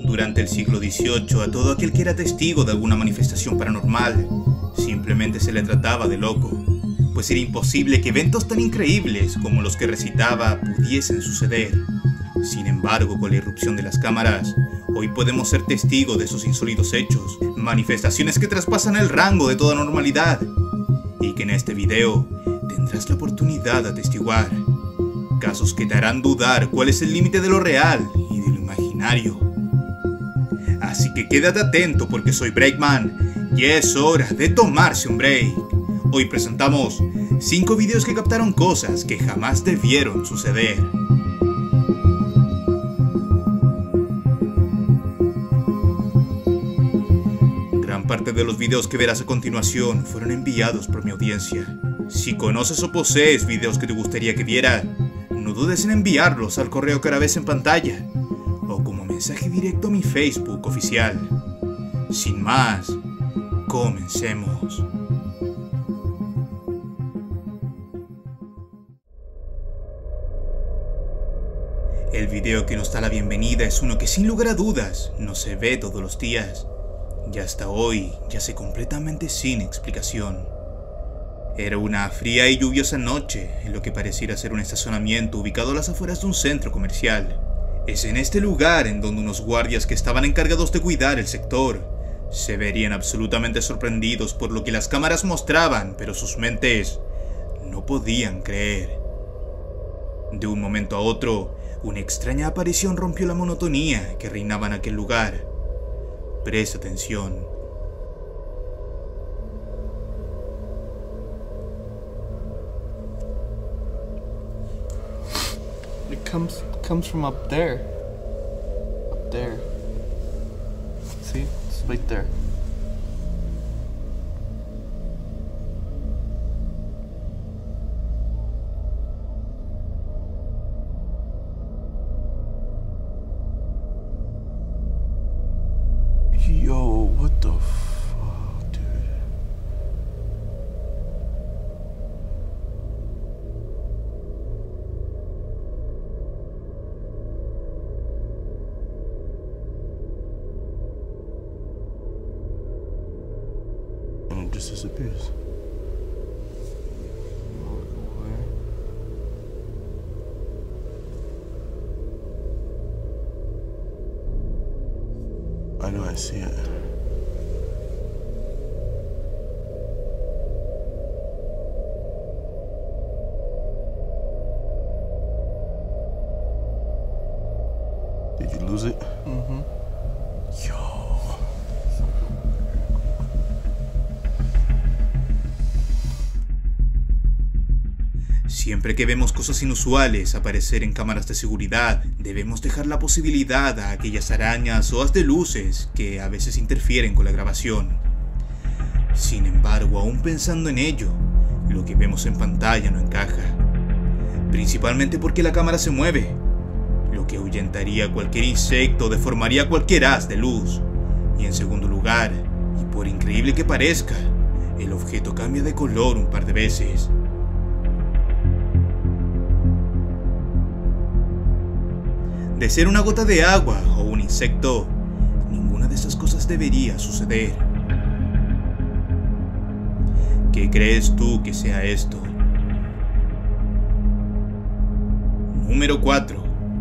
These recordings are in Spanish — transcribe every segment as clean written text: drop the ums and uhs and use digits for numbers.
Durante el siglo XVIII, a todo aquel que era testigo de alguna manifestación paranormal, simplemente se le trataba de loco, pues era imposible que eventos tan increíbles como los que recitaba pudiesen suceder. Sin embargo, con la irrupción de las cámaras, hoy podemos ser testigos de esos insólitos hechos, manifestaciones que traspasan el rango de toda normalidad, y que en este video tendrás la oportunidad de atestiguar. Casos que te harán dudar cuál es el límite de lo real y de lo imaginario. Así que quédate atento porque soy Breakman y es hora de tomarse un break. Hoy presentamos 5 videos que captaron cosas que jamás debieron suceder. Gran parte de los videos que verás a continuación fueron enviados por mi audiencia. Si conoces o posees videos que te gustaría que viera, no dudes en enviarlos al correo que ahora ves en pantalla o como mensaje directo a mi Facebook oficial. Sin más, comencemos. El video que nos da la bienvenida es uno que sin lugar a dudas no se ve todos los días, y hasta hoy yace completamente sin explicación. Era una fría y lluviosa noche en lo que pareciera ser un estacionamiento ubicado a las afueras de un centro comercial. Es en este lugar en donde unos guardias que estaban encargados de cuidar el sector se verían absolutamente sorprendidos por lo que las cámaras mostraban, pero sus mentes no podían creer. De un momento a otro, una extraña aparición rompió la monotonía que reinaba en aquel lugar. Presta atención. It comes from up there. Up there. See? It's right there. Yo, what the fuck, dude? And it just disappears. I know I see it. Did you lose it? Mm-hmm. Yo. Siempre que vemos cosas inusuales aparecer en cámaras de seguridad, debemos dejar la posibilidad a aquellas arañas o haz de luces que a veces interfieren con la grabación. Sin embargo, aún pensando en ello, lo que vemos en pantalla no encaja. Principalmente porque la cámara se mueve, lo que ahuyentaría cualquier insecto o deformaría cualquier haz de luz. Y en segundo lugar, y por increíble que parezca, el objeto cambia de color un par de veces. De ser una gota de agua o un insecto, ninguna de esas cosas debería suceder. ¿Qué crees tú que sea esto? Número 4.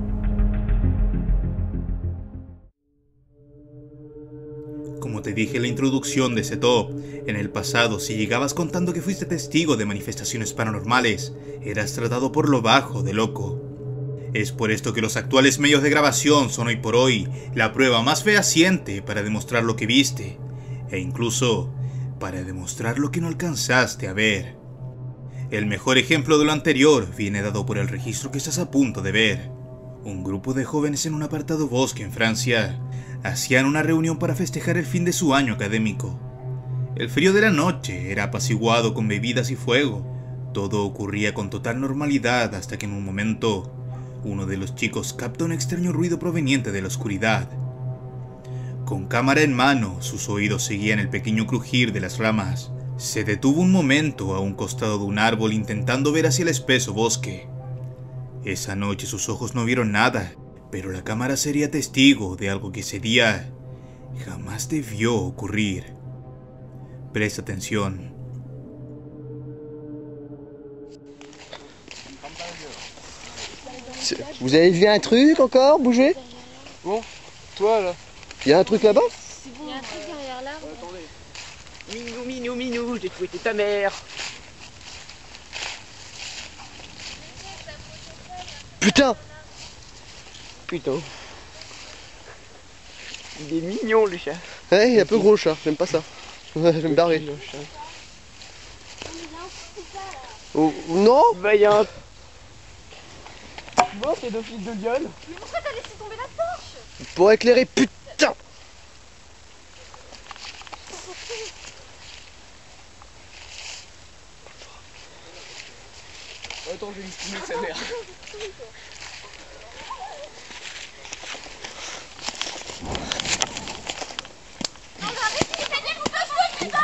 Como te dije en la introducción de ese top, en el pasado si llegabas contando que fuiste testigo de manifestaciones paranormales, eras tratado por lo bajo de loco. Es por esto que los actuales medios de grabación son hoy por hoy la prueba más fehaciente para demostrar lo que viste, e incluso para demostrar lo que no alcanzaste a ver. El mejor ejemplo de lo anterior viene dado por el registro que estás a punto de ver. Un grupo de jóvenes en un apartado bosque en Francia hacían una reunión para festejar el fin de su año académico. El frío de la noche era apaciguado con bebidas y fuego. Todo ocurría con total normalidad hasta que en un momento uno de los chicos capta un extraño ruido proveniente de la oscuridad. Con cámara en mano, sus oídos seguían el pequeño crujir de las ramas. Se detuvo un momento a un costado de un árbol intentando ver hacia el espeso bosque. Esa noche sus ojos no vieron nada, pero la cámara sería testigo de algo que ese día jamás debió ocurrir. Presta atención. Vous avez vu un truc encore bouger? Bon, toi là. Il y a un truc là-bas? Il y a un truc derrière l'arbre. Attendez. Minou, j'ai fouetté ta mère. Putain! Putain. Il est mignon le chat. Ouais, il est un peu gros le chat, j'aime pas ça. Ouais, je vais me barrer. Le chat. Oh, non? Bah y a un... Bon, pédophile de gueule. Mais pourquoi t'as laissé tomber la torche? Pour éclairer, putain! Attends, je vais lui fumer sa mère. Non mais arrête, il fait des boucles de putain!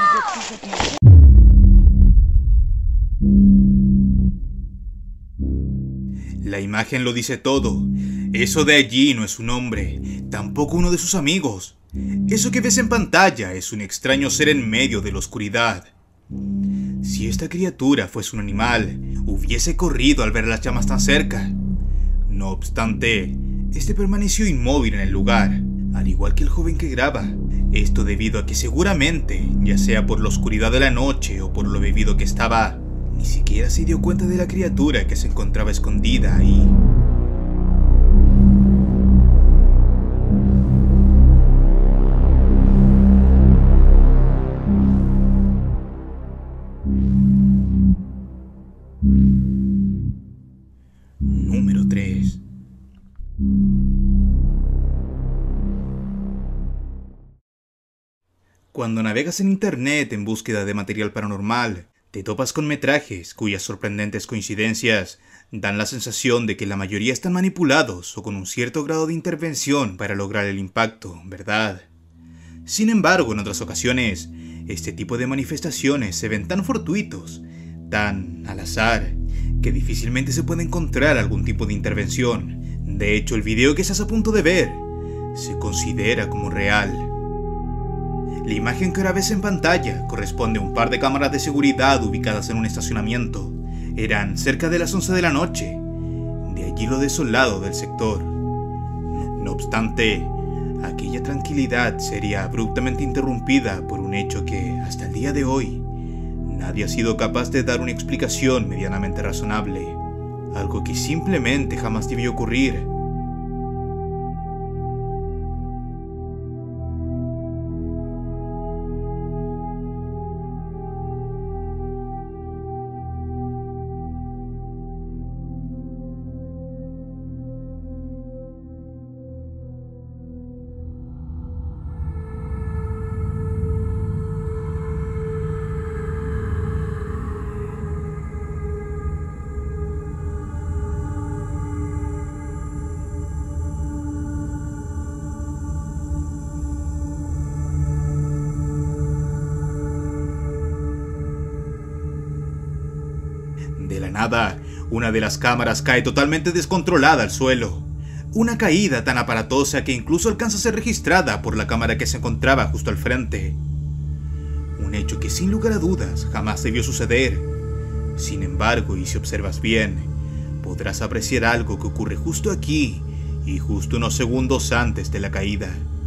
La imagen lo dice todo. Eso de allí no es un hombre, tampoco uno de sus amigos. Eso que ves en pantalla es un extraño ser en medio de la oscuridad. Si esta criatura fuese un animal, hubiese corrido al ver las llamas tan cerca. No obstante, este permaneció inmóvil en el lugar, al igual que el joven que graba. Esto debido a que seguramente, ya sea por la oscuridad de la noche o por lo bebido que estaba, ni siquiera se dio cuenta de la criatura que se encontraba escondida ahí. Número 3. Cuando navegas en internet en búsqueda de material paranormal, te topas con metrajes cuyas sorprendentes coincidencias dan la sensación de que la mayoría están manipulados o con un cierto grado de intervención para lograr el impacto, ¿verdad? Sin embargo, en otras ocasiones, este tipo de manifestaciones se ven tan fortuitos, tan al azar, que difícilmente se puede encontrar algún tipo de intervención. De hecho, el video que estás a punto de ver se considera como real. La imagen que ahora ves en pantalla corresponde a un par de cámaras de seguridad ubicadas en un estacionamiento. Eran cerca de las 11 de la noche, de allí lo desolado del sector. No obstante, aquella tranquilidad sería abruptamente interrumpida por un hecho que, hasta el día de hoy, nadie ha sido capaz de dar una explicación medianamente razonable. Algo que simplemente jamás debió ocurrir. De la nada, una de las cámaras cae totalmente descontrolada al suelo. Una caída tan aparatosa que incluso alcanza a ser registrada por la cámara que se encontraba justo al frente. Un hecho que sin lugar a dudas jamás debió suceder. Sin embargo, y si observas bien, podrás apreciar algo que ocurre justo aquí y justo unos segundos antes de la caída.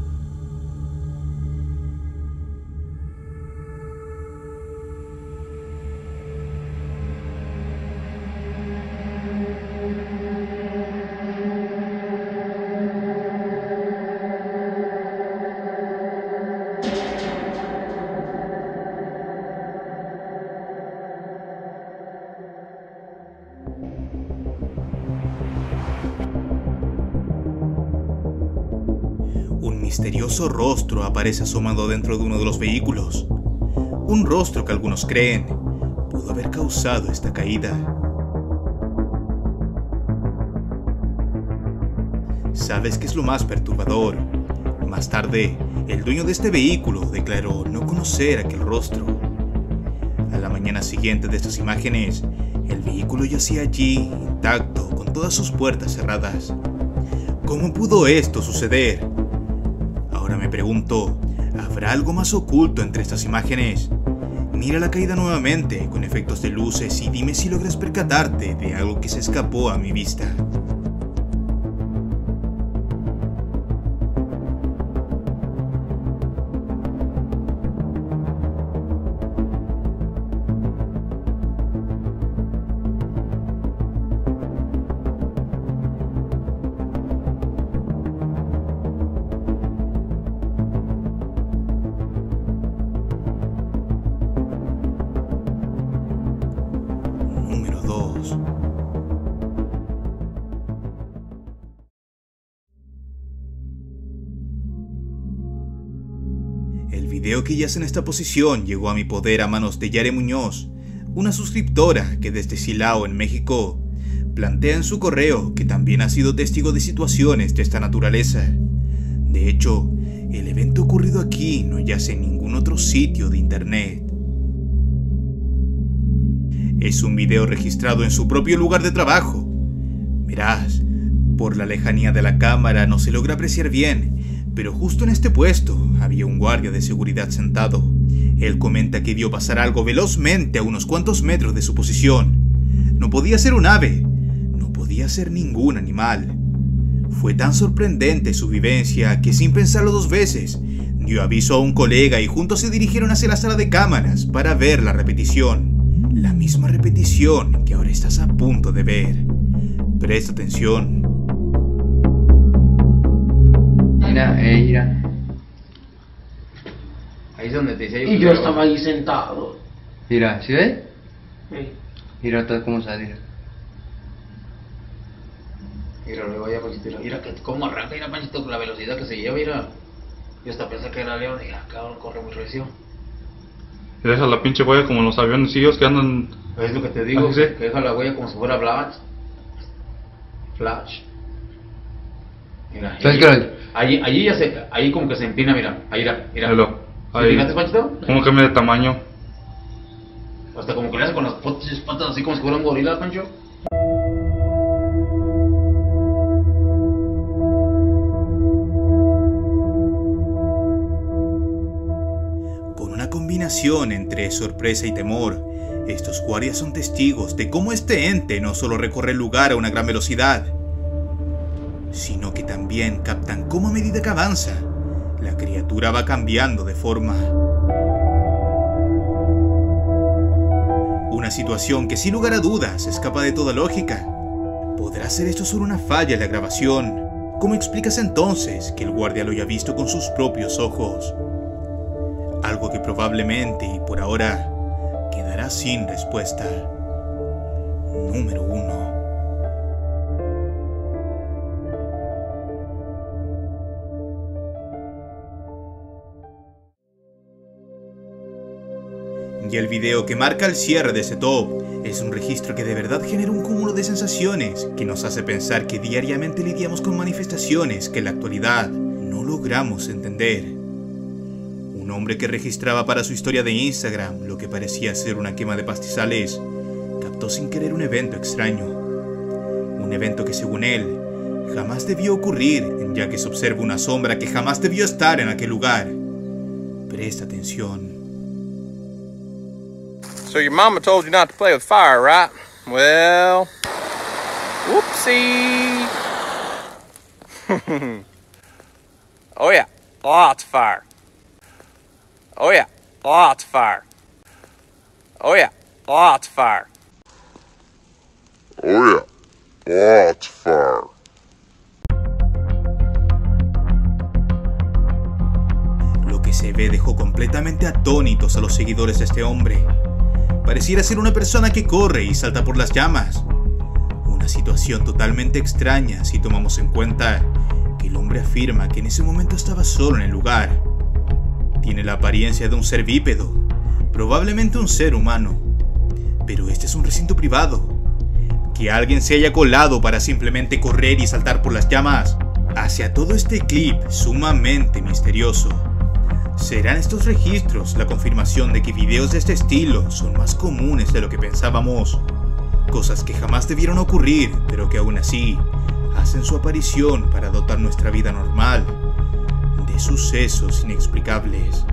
Un misterioso rostro aparece asomado dentro de uno de los vehículos. Un rostro que algunos creen pudo haber causado esta caída. ¿Sabes qué es lo más perturbador? Más tarde, el dueño de este vehículo declaró no conocer aquel rostro. A la mañana siguiente de estas imágenes, el vehículo yacía allí, intacto, con todas sus puertas cerradas. ¿Cómo pudo esto suceder? Ahora me pregunto, ¿habrá algo más oculto entre estas imágenes? Mira la caída nuevamente con efectos de luces y dime si logras percatarte de algo que se escapó a mi vista. Número 2. El video que yace en esta posición llegó a mi poder a manos de Yare Muñoz, una suscriptora que desde Silao, en México, plantea en su correo que también ha sido testigo de situaciones de esta naturaleza. De hecho, el evento ocurrido aquí no yace en ningún otro sitio de internet. Es un video registrado en su propio lugar de trabajo. Verás, por la lejanía de la cámara no se logra apreciar bien, pero justo en este puesto había un guardia de seguridad sentado. Él comenta que vio pasar algo velozmente a unos cuantos metros de su posición. No podía ser un ave, no podía ser ningún animal. Fue tan sorprendente su vivencia que sin pensarlo dos veces, dio aviso a un colega y juntos se dirigieron hacia la sala de cámaras para ver la repetición. La misma repetición que ahora estás a punto de ver. Presta atención. Mira, mira. Ahí es donde te decía Y yo estaba ahí sentado. Mira, ¿sí ves? Sí. Mira todo cómo sale. Mira, luego ya Panchito, mira que cómo arranca, mira Panchito, con la velocidad que se lleva, mira. Yo hasta pensé que era León y dije, cabrón, corre muy recio. Y deja la pinche huella como los avioncillos que andan. Es lo que te digo, ¿Sí? que deja la huella como si fuera Flash. Mira, ¿Sabes qué? allí ya se, ahí como que se empina, mira, ahí mira. Hello. ¿Te Ahí. fijaste, Panchito? ¿Cómo cambia de tamaño? Hasta como que le hace con las patas así como si fuera un gorila, Pancho. Con una combinación entre sorpresa y temor, estos guardias son testigos de cómo este ente no solo recorre el lugar a una gran velocidad, sino que también captan cómo a medida que avanza, la criatura va cambiando de forma. Una situación que sin lugar a dudas escapa de toda lógica. ¿Podrá ser esto solo una falla en la grabación? ¿Cómo explicas entonces que el guardia lo haya visto con sus propios ojos? Algo que probablemente y por ahora quedará sin respuesta. Número 1. Y el video que marca el cierre de este top es un registro que de verdad genera un cúmulo de sensaciones que nos hace pensar que diariamente lidiamos con manifestaciones que en la actualidad no logramos entender. Un hombre que registraba para su historia de Instagram lo que parecía ser una quema de pastizales captó sin querer un evento extraño. Un evento que según él jamás debió ocurrir, ya que se observa una sombra que jamás debió estar en aquel lugar. Presta atención. So your mama told you not to play with fire, right? Well, whoopsie. Oh yeah, lots of fire. Oh yeah, lots of fire. Oh yeah, lots of fire. Oh yeah, lots of fire. Lo que se ve dejó completamente atónitos a los seguidores de este hombre. Pareciera ser una persona que corre y salta por las llamas. Una situación totalmente extraña si tomamos en cuenta que el hombre afirma que en ese momento estaba solo en el lugar. Tiene la apariencia de un ser bípedo, probablemente un ser humano. Pero este es un recinto privado. Que alguien se haya colado para simplemente correr y saltar por las llamas hacia todo este clip sumamente misterioso. ¿Serán estos registros la confirmación de que videos de este estilo son más comunes de lo que pensábamos? Cosas que jamás debieron ocurrir, pero que aún así hacen su aparición para dotar nuestra vida normal de sucesos inexplicables.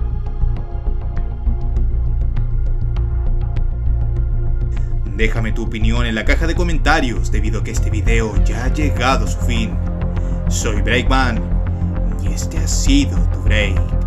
Déjame tu opinión en la caja de comentarios debido a que este video ya ha llegado a su fin. Soy Breakman y este ha sido tu break.